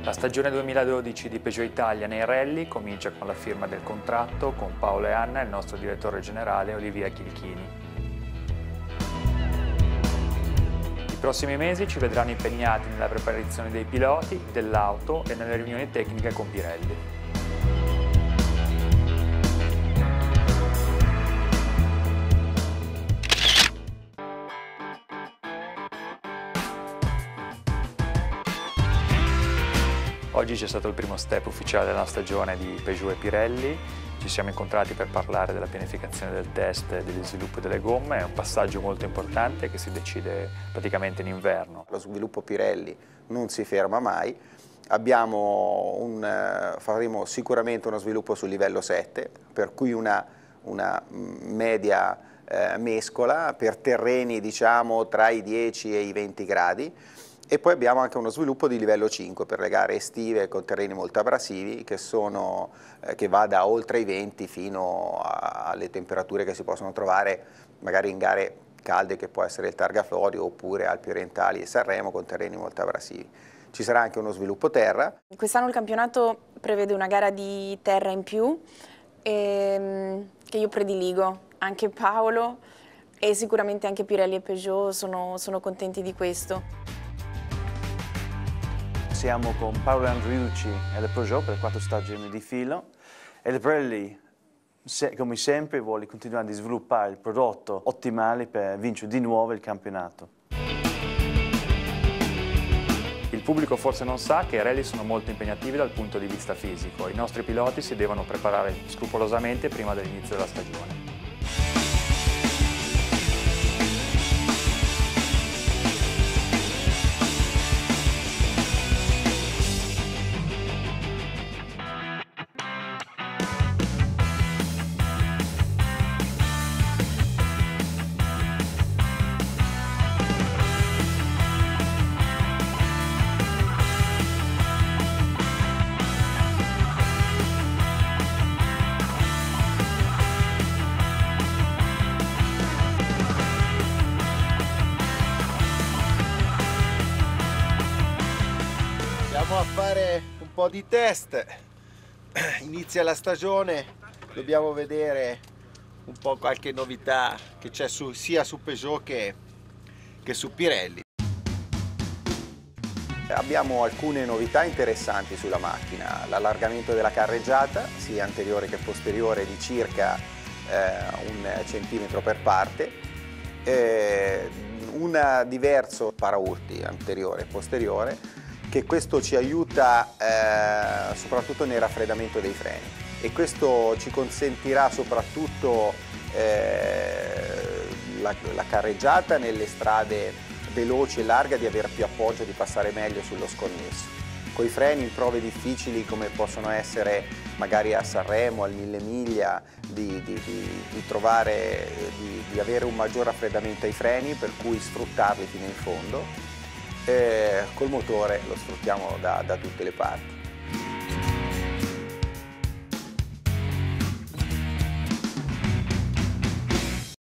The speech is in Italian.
La stagione 2012 di Peugeot Italia nei rally comincia con la firma del contratto con Paolo e Anna e il nostro direttore generale Olivia Chilchini. I prossimi mesi ci vedranno impegnati nella preparazione dei piloti, dell'auto e nelle riunioni tecniche con Pirelli. Oggi c'è stato il primo step ufficiale della stagione di Peugeot e Pirelli. Ci siamo incontrati per parlare della pianificazione del test e degli sviluppi delle gomme. È un passaggio molto importante che si decide praticamente in inverno. Lo sviluppo Pirelli non si ferma mai. Faremo sicuramente uno sviluppo sul livello 7, per cui una media mescola per terreni diciamo tra i 10 e i 20 gradi. E poi abbiamo anche uno sviluppo di livello 5 per le gare estive con terreni molto abrasivi che va da oltre i 20 fino alle temperature che si possono trovare magari in gare calde che può essere il Targa Florio oppure Alpi Orientali e Sanremo con terreni molto abrasivi. Ci sarà anche uno sviluppo terra. Quest'anno il campionato prevede una gara di terra in più che io prediligo. Anche Paolo e sicuramente anche Pirelli e Peugeot sono contenti di questo. Siamo con Paolo Andriucci e la Peugeot per 4 stagioni di filo e la Pirelli, come sempre, vuole continuare a sviluppare il prodotto ottimale per vincere di nuovo il campionato. Il pubblico forse non sa che i rally sono molto impegnativi dal punto di vista fisico. I nostri piloti si devono preparare scrupolosamente prima dell'inizio della stagione. Andiamo a fare un po' di test, inizia la stagione, dobbiamo vedere un po' qualche novità che c'è sia su Peugeot che su Pirelli. Abbiamo alcune novità interessanti sulla macchina, l'allargamento della carreggiata sia anteriore che posteriore di circa 1 centimetro per parte, un diverso paraurti anteriore e posteriore, che questo ci aiuta soprattutto nel raffreddamento dei freni e questo ci consentirà soprattutto la carreggiata nelle strade veloci e larghe di avere più appoggio, di passare meglio sullo sconnesso. Con i freni in prove difficili come possono essere magari a Sanremo, al 1000 miglia, di avere un maggior raffreddamento ai freni per cui sfruttarli fino in fondo. Col motore lo sfruttiamo da tutte le parti.